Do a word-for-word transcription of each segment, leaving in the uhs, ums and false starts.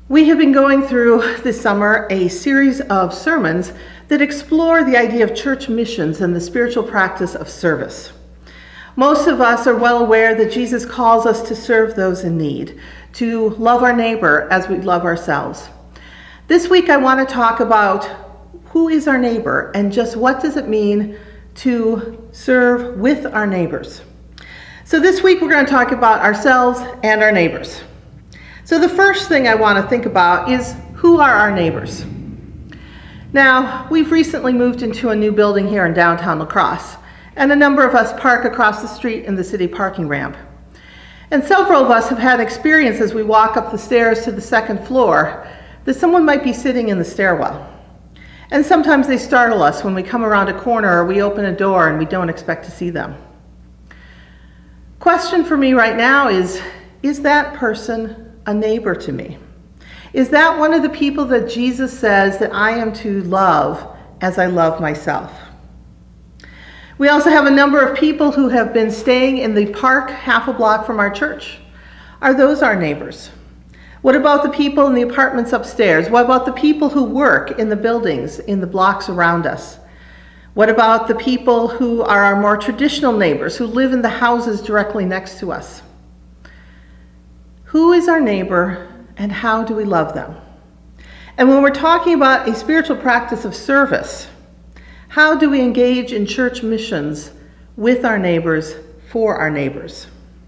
We have been going through this summer a series of sermons that explore the idea of church missions and the spiritual practice of service. Most of us are well aware that Jesus calls us to serve those in need, to love our neighbor as we love ourselves. This week I want to talk about who is our neighbor and just what does it mean to serve with our neighbors. So this week we're going to talk about ourselves and our neighbors. So the first thing I want to think about is, who are our neighbors? Now, we've recently moved into a new building here in downtown La Crosse, and a number of us park across the street in the city parking ramp. And several of us have had experience as we walk up the stairs to the second floor that someone might be sitting in the stairwell. And sometimes they startle us when we come around a corner or we open a door and we don't expect to see them. Question for me right now is, is that person a neighbor to me? Is that one of the people that Jesus says that I am to love as I love myself? We also have a number of people who have been staying in the park half a block from our church. Are those our neighbors? What about the people in the apartments upstairs? What about the people who work in the buildings in the blocks around us? What about the people who are our more traditional neighbors, who live in the houses directly next to us? Who is our neighbor and how do we love them? And when we're talking about a spiritual practice of service, how do we engage in church missions with our neighbors, for our neighbors?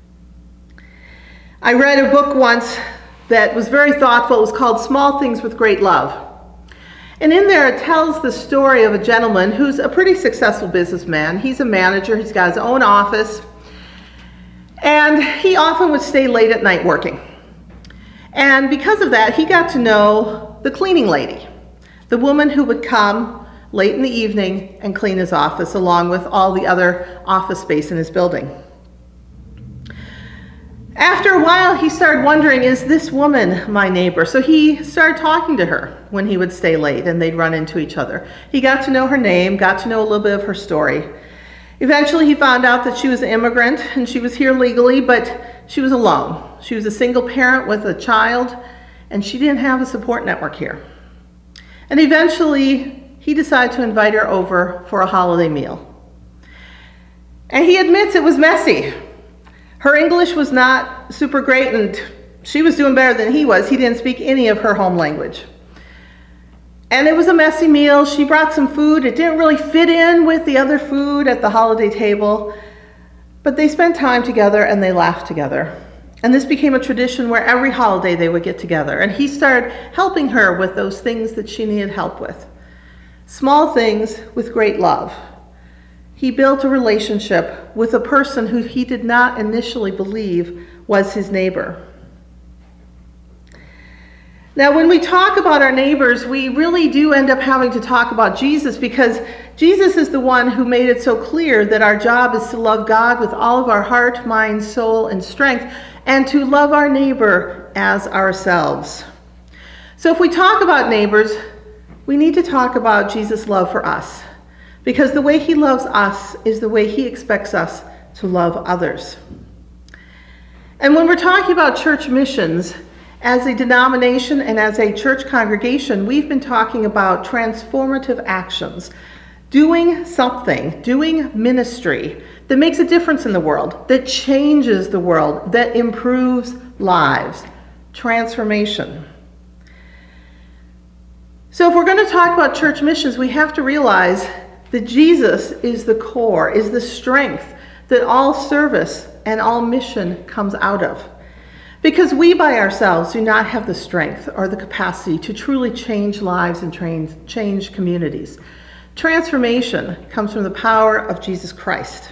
I read a book once that was very thoughtful. It was called Small Things with Great Love. And in there it tells the story of a gentleman who's a pretty successful businessman. He's a manager, he's got his own office, and he often would stay late at night working. And because of that, he got to know the cleaning lady, the woman who would come late in the evening and clean his office along with all the other office space in his building. After a while, he started wondering, is this woman my neighbor? So he started talking to her when he would stay late and they'd run into each other. He got to know her name, got to know a little bit of her story. Eventually, he found out that she was an immigrant and she was here legally, but she was alone. She was a single parent with a child, and she didn't have a support network here. And eventually, he decided to invite her over for a holiday meal. And he admits it was messy. Her English was not super great, and she was doing better than he was. He didn't speak any of her home language. And it was a messy meal. She brought some food. It didn't really fit in with the other food at the holiday table. But they spent time together and they laughed together. And this became a tradition where every holiday they would get together. And he started helping her with those things that she needed help with. Small things with great love. He built a relationship with a person who he did not initially believe was his neighbor. Now, when we talk about our neighbors, we really do end up having to talk about Jesus, because Jesus is the one who made it so clear that our job is to love God with all of our heart, mind, soul, and strength, and to love our neighbor as ourselves. So if we talk about neighbors, we need to talk about Jesus' love for us, because the way he loves us is the way he expects us to love others. And when we're talking about church missions, as a denomination and as a church congregation, we've been talking about transformative actions, doing something, doing ministry that makes a difference in the world, that changes the world, that improves lives, transformation. So if we're going to talk about church missions, we have to realize that Jesus is the core, is the strength that all service and all mission comes out of. Because we by ourselves do not have the strength or the capacity to truly change lives and train, change communities. Transformation comes from the power of Jesus Christ.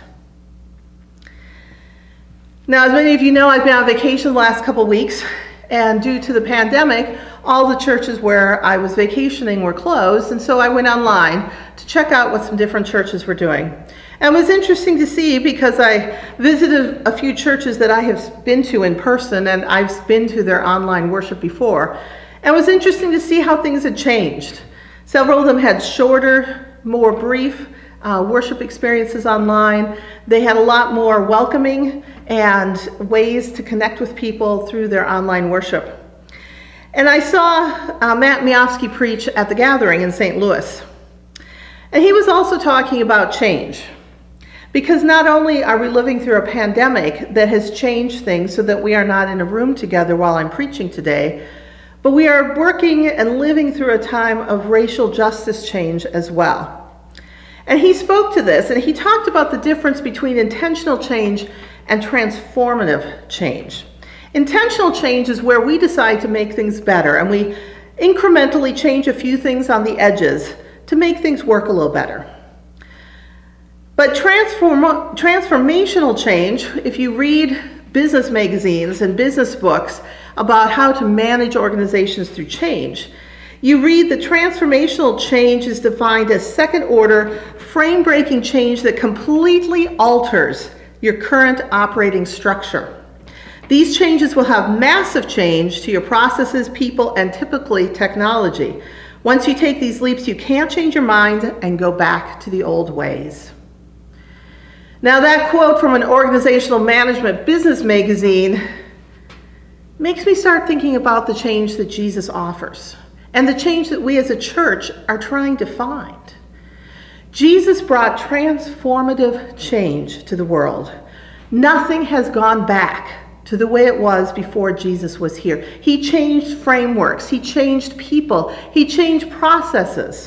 Now, as many of you know, I've been on vacation the last couple weeks, and due to the pandemic, all the churches where I was vacationing were closed, and so I went online to check out what some different churches were doing. And it was interesting to see, because I visited a few churches that I have been to in person, and I've been to their online worship before. And it was interesting to see how things had changed. Several of them had shorter, more brief uh, worship experiences online. They had a lot more welcoming and ways to connect with people through their online worship. And I saw uh, Matt Miofsky preach at the gathering in Saint Louis. And he was also talking about change. Because not only are we living through a pandemic that has changed things so that we are not in a room together while I'm preaching today, but we are working and living through a time of racial justice change as well. And he spoke to this, and he talked about the difference between intentional change and transformative change. Intentional change is where we decide to make things better, and we incrementally change a few things on the edges to make things work a little better. But transform, transformational change, if you read business magazines and business books about how to manage organizations through change, you read that transformational change is defined as second-order, frame-breaking change that completely alters your current operating structure. These changes will have massive change to your processes, people, and typically technology. Once you take these leaps, you can't change your mind and go back to the old ways. Now, that quote from an organizational management business magazine makes me start thinking about the change that Jesus offers and the change that we as a church are trying to find. Jesus brought transformative change to the world. Nothing has gone back to the way it was before Jesus was here. He changed frameworks, he changed people, he changed processes.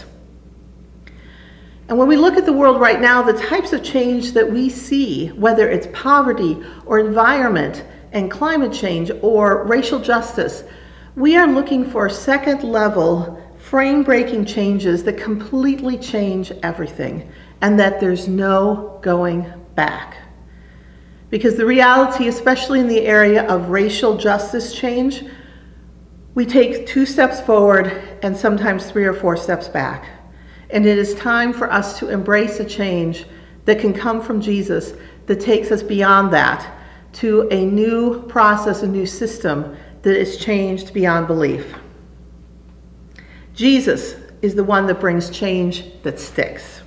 And when we look at the world right now, the types of change that we see, whether it's poverty or environment and climate change or racial justice, we are looking for second level, frame-breaking changes that completely change everything, and that there's no going back. Because the reality, especially in the area of racial justice change, we take two steps forward and sometimes three or four steps back. And it is time for us to embrace a change that can come from Jesus that takes us beyond that to a new process, a new system that is changed beyond belief. Jesus is the one that brings change that sticks.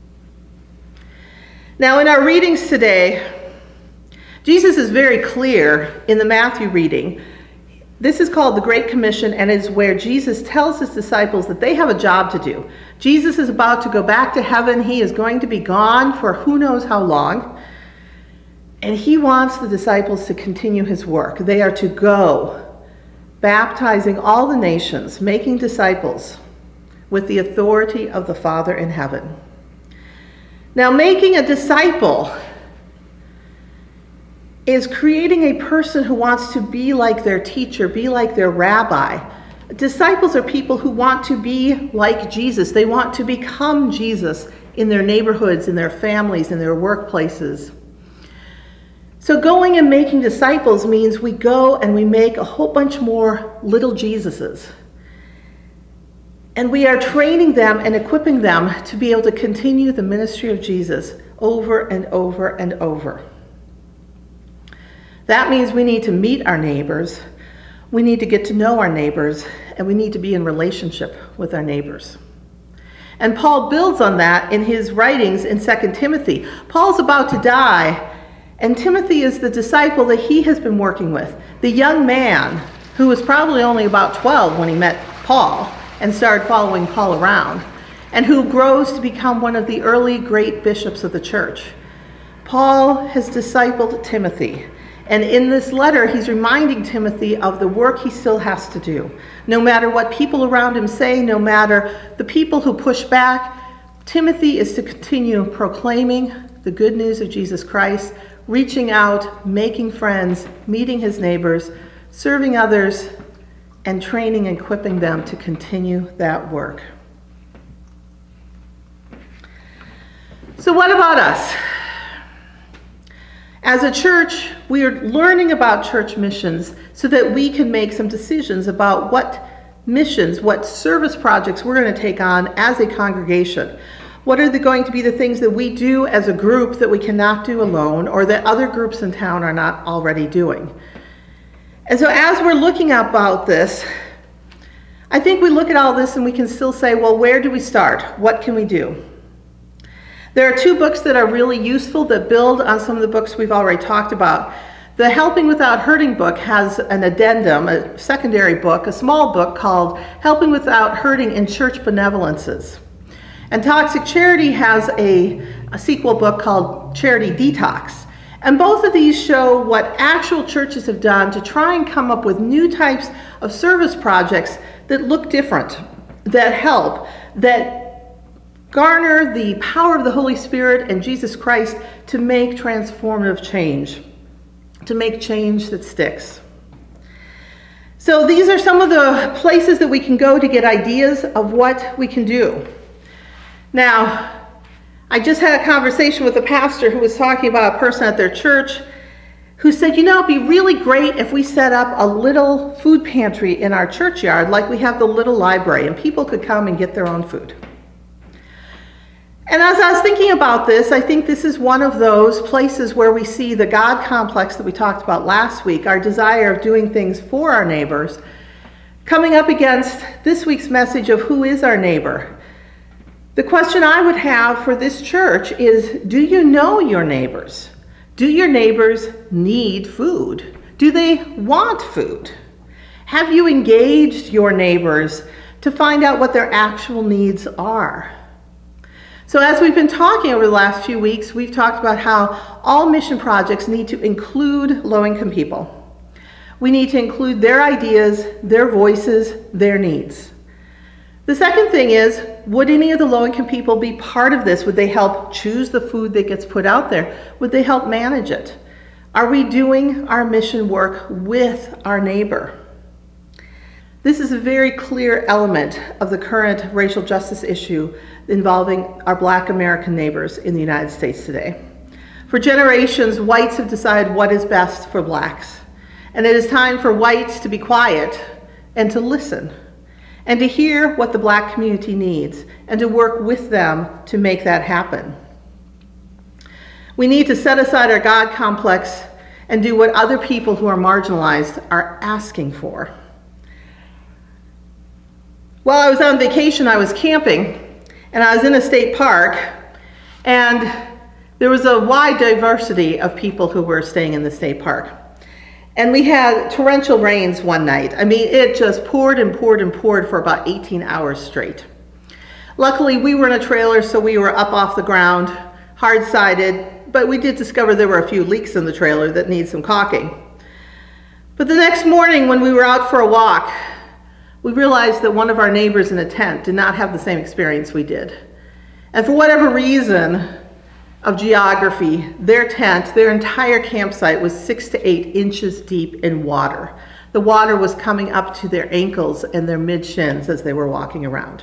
Now, in our readings today, Jesus is very clear in the Matthew reading. This is called the Great Commission, and is where Jesus tells his disciples that they have a job to do. Jesus is about to go back to heaven. He is going to be gone for who knows how long. And he wants the disciples to continue his work. They are to go, baptizing all the nations, making disciples with the authority of the Father in heaven. Now, making a disciple is creating a person who wants to be like their teacher, be like their rabbi. Disciples are people who want to be like Jesus. They want to become Jesus in their neighborhoods, in their families, in their workplaces. So going and making disciples means we go and we make a whole bunch more little Jesuses. And we are training them and equipping them to be able to continue the ministry of Jesus over and over and over. That means we need to meet our neighbors, we need to get to know our neighbors, and we need to be in relationship with our neighbors. And Paul builds on that in his writings in Second Timothy. Paul's about to die, and Timothy is the disciple that he has been working with, the young man who was probably only about twelve when he met Paul and started following Paul around, and who grows to become one of the early great bishops of the church. Paul has discipled Timothy. And in this letter, he's reminding Timothy of the work he still has to do. No matter what people around him say, no matter the people who push back, Timothy is to continue proclaiming the good news of Jesus Christ, reaching out, making friends, meeting his neighbors, serving others, and training and equipping them to continue that work. So what about us? As a church, we are learning about church missions so that we can make some decisions about what missions, what service projects we're going to take on as a congregation. What are the, going to be the things that we do as a group that we cannot do alone, or that other groups in town are not already doing? And so as we're looking about this, I think we look at all this and we can still say, well, where do we start? What can we do? There are two books that are really useful that build on some of the books we've already talked about. The Helping Without Hurting book has an addendum, a secondary book, a small book called Helping Without Hurting in Church Benevolences. And Toxic Charity has a, a sequel book called Charity Detox. And both of these show what actual churches have done to try and come up with new types of service projects that look different, that help, that garner the power of the Holy Spirit and Jesus Christ to make transformative change, to make change that sticks. So these are some of the places that we can go to get ideas of what we can do. Now, I just had a conversation with a pastor who was talking about a person at their church who said, you know, it'd be really great if we set up a little food pantry in our churchyard like we have the little library, and people could come and get their own food. And as I was thinking about this, I think this is one of those places where we see the God complex that we talked about last week, our desire of doing things for our neighbors, coming up against this week's message of who is our neighbor. The question I would have for this church is, do you know your neighbors? Do your neighbors need food? Do they want food? Have you engaged your neighbors to find out what their actual needs are? So as we've been talking over the last few weeks, we've talked about how all mission projects need to include low-income people. We need to include their ideas, their voices, their needs. The second thing is, would any of the low-income people be part of this? Would they help choose the food that gets put out there? Would they help manage it? Are we doing our mission work with our neighbor? This is a very clear element of the current racial justice issue involving our Black American neighbors in the United States today. For generations, whites have decided what is best for blacks. And it is time for whites to be quiet and to listen, and to hear what the black community needs, and to work with them to make that happen. We need to set aside our God complex and do what other people who are marginalized are asking for. While I was on vacation, I was camping, and I was in a state park, and there was a wide diversity of people who were staying in the state park. And we had torrential rains one night. I mean, it just poured and poured and poured for about eighteen hours straight. Luckily, we were in a trailer, so we were up off the ground, hard-sided, but we did discover there were a few leaks in the trailer that need some caulking. But the next morning, when we were out for a walk, we realized that one of our neighbors in a tent did not have the same experience we did. And for whatever reason of geography, their tent, their entire campsite was six to eight inches deep in water. The water was coming up to their ankles and their mid-shins as they were walking around.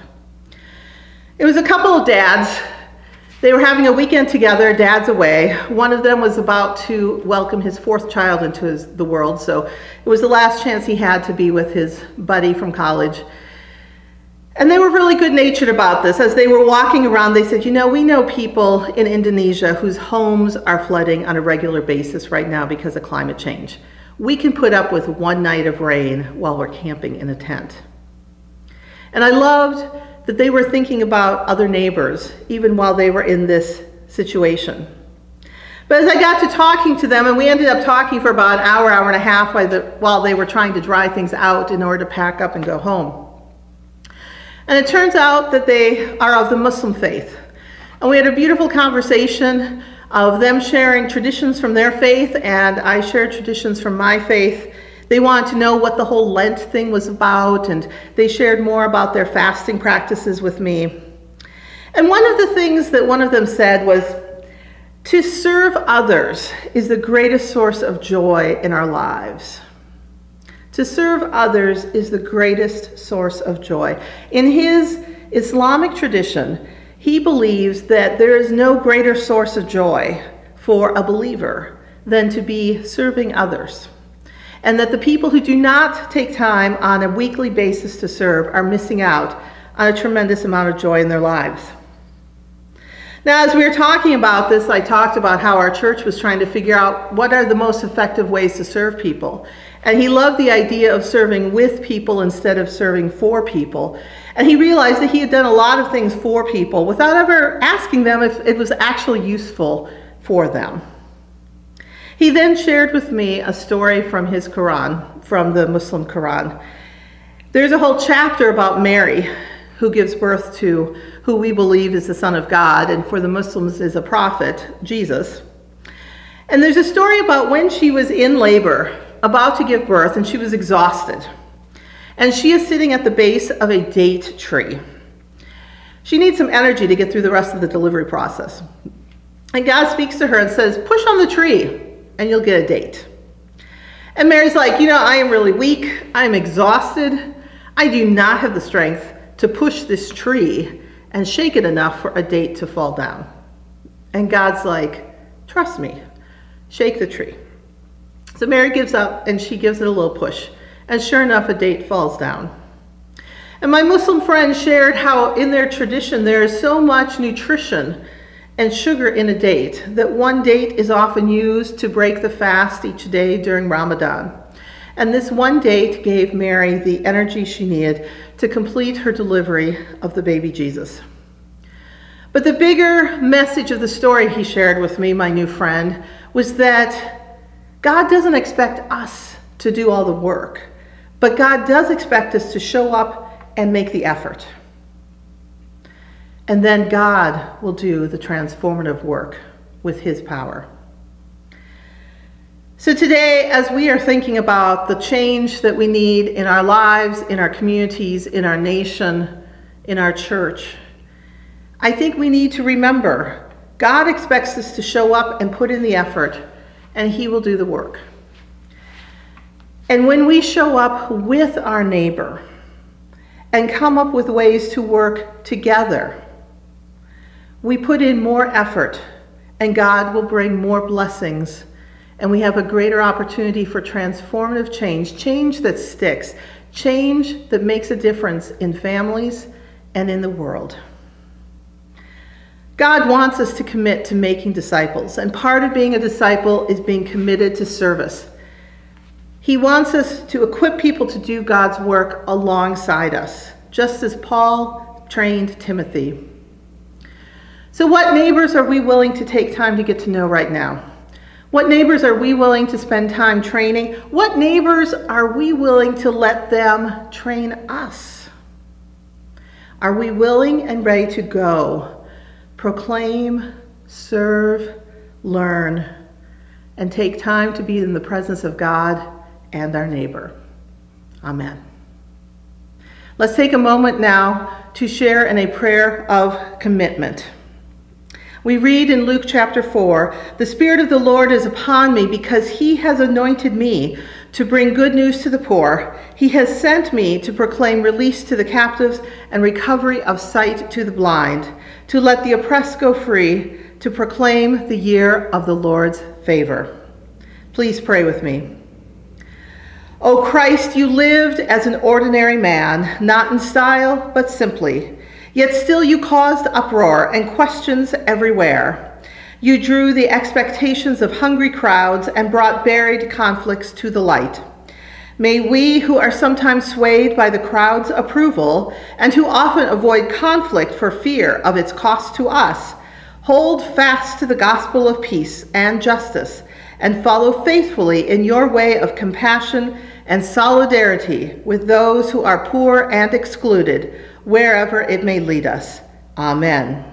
It was a couple of dads. They were having a weekend together, dad's away. One of them was about to welcome his fourth child into his, the world, so it was the last chance he had to be with his buddy from college. And they were really good-natured about this. As they were walking around, they said, you know, we know people in Indonesia whose homes are flooding on a regular basis right now because of climate change. We can put up with one night of rain while we're camping in a tent. And I loved that they were thinking about other neighbors, even while they were in this situation. But as I got to talking to them, and we ended up talking for about an hour, hour and a half while, the, while they were trying to dry things out in order to pack up and go home. And it turns out that they are of the Muslim faith. And we had a beautiful conversation of them sharing traditions from their faith, and I shared traditions from my faith. They wanted to know what the whole Lent thing was about, and they shared more about their fasting practices with me. And one of the things that one of them said was, to serve others is the greatest source of joy in our lives. To serve others is the greatest source of joy. In his Islamic tradition, he believes that there is no greater source of joy for a believer than to be serving others. And that the people who do not take time on a weekly basis to serve are missing out on a tremendous amount of joy in their lives. Now, as we were talking about this, I talked about how our church was trying to figure out what are the most effective ways to serve people. And he loved the idea of serving with people instead of serving for people. And he realized that he had done a lot of things for people without ever asking them if it was actually useful for them. He then shared with me a story from his Quran, from the Muslim Quran. There's a whole chapter about Mary, who gives birth to who we believe is the Son of God, and for the Muslims is a prophet, Jesus. And there's a story about when she was in labor, about to give birth, and she was exhausted. And she is sitting at the base of a date tree. She needs some energy to get through the rest of the delivery process. And God speaks to her and says, push on the tree and you'll get a date. And Mary's like, you know, I am really weak. I'm exhausted. I do not have the strength to push this tree and shake it enough for a date to fall down. And God's like, trust me, shake the tree. So Mary gives up and she gives it a little push. And sure enough, a date falls down. And my Muslim friend shared how in their tradition there is so much nutrition and sugar in a date that one date is often used to break the fast each day during Ramadan. And this one date gave Mary the energy she needed to complete her delivery of the baby Jesus. But the bigger message of the story he shared with me, my new friend, was that God doesn't expect us to do all the work, but God does expect us to show up and make the effort. And then God will do the transformative work with his power. So today, as we are thinking about the change that we need in our lives, in our communities, in our nation, in our church, I think we need to remember God expects us to show up and put in the effort, and he will do the work. And when we show up with our neighbor and come up with ways to work together, we put in more effort and God will bring more blessings, and we have a greater opportunity for transformative change, change that sticks, change that makes a difference in families and in the world. God wants us to commit to making disciples, and part of being a disciple is being committed to service. He wants us to equip people to do God's work alongside us, just as Paul trained Timothy. So what neighbors are we willing to take time to get to know right now? What neighbors are we willing to spend time training? What neighbors are we willing to let them train us? Are we willing and ready to go, proclaim, serve, learn, and take time to be in the presence of God and our neighbor? Amen. Let's take a moment now to share in a prayer of commitment. We read in Luke chapter four, "The Spirit of the Lord is upon me because he has anointed me to bring good news to the poor. He has sent me to proclaim release to the captives and recovery of sight to the blind, to let the oppressed go free, to proclaim the year of the Lord's favor." Please pray with me. O Christ, you lived as an ordinary man, not in style, but simply. Yet still you caused uproar and questions everywhere. You drew the expectations of hungry crowds and brought buried conflicts to the light. May we, who are sometimes swayed by the crowd's approval and who often avoid conflict for fear of its cost to us, hold fast to the gospel of peace and justice and follow faithfully in your way of compassion and solidarity with those who are poor and excluded, wherever it may lead us. Amen.